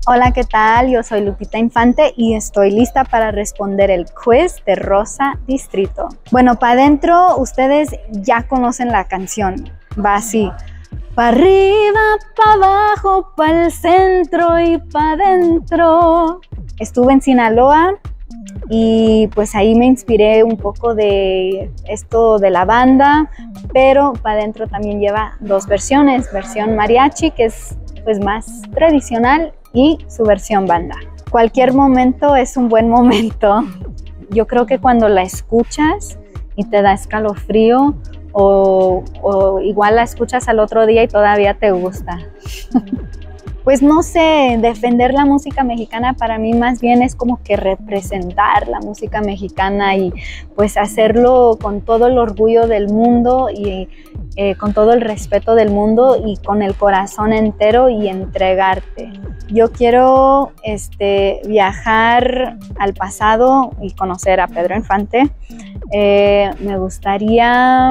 Hola, ¿qué tal? Yo soy Lupita Infante y estoy lista para responder el quiz de Rosa Distrito. Bueno, para adentro ustedes ya conocen la canción. Va así. Pa' arriba, pa' abajo, pa' el centro y pa' adentro. Estuve en Sinaloa y pues ahí me inspiré un poco de esto de la banda, pero para adentro también lleva dos versiones, versión mariachi, que es pues más tradicional, y su versión banda. Cualquier momento es un buen momento. Yo creo que cuando la escuchas y te da escalofrío, o igual la escuchas al otro día y todavía te gusta. Pues no sé, defender la música mexicana para mí más bien es como que representar la música mexicana y pues hacerlo con todo el orgullo del mundo y con todo el respeto del mundo y con el corazón entero y entregarte. Yo quiero viajar al pasado y conocer a Pedro Infante. Me gustaría,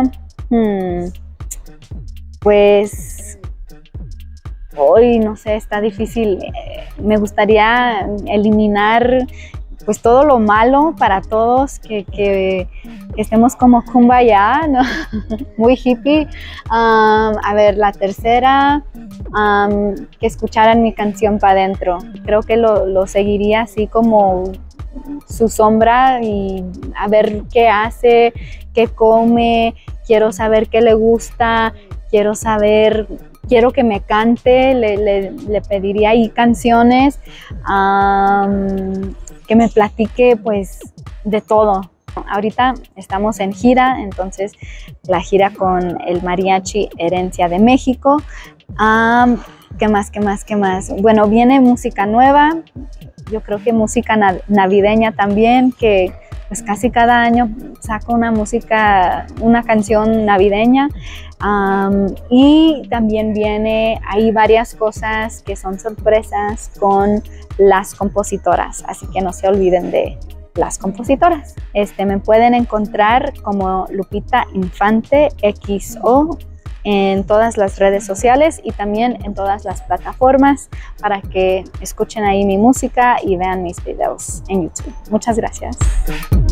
pues, hoy no sé, está difícil. Me gustaría eliminar pues todo lo malo para todos, que estemos como kumbaya, ¿no? Muy hippie. A ver, la tercera, que escucharan mi canción Pa' Dentro. Creo que lo seguiría así como su sombra y a ver qué hace, qué come, quiero saber qué le gusta, quiero que me cante, le pediría ahí canciones, que me platique pues de todo. Ahorita estamos en gira, entonces la gira con el Mariachi Herencia de México. ¿Qué más? Bueno, viene música nueva, yo creo que música navideña también, que pues casi cada año saco una canción navideña. Y también hay varias cosas que son sorpresas con las compositoras, así que no se olviden de las compositoras. Me pueden encontrar como Lupita Infante XO en todas las redes sociales y también en todas las plataformas para que escuchen ahí mi música y vean mis videos en YouTube. Muchas gracias.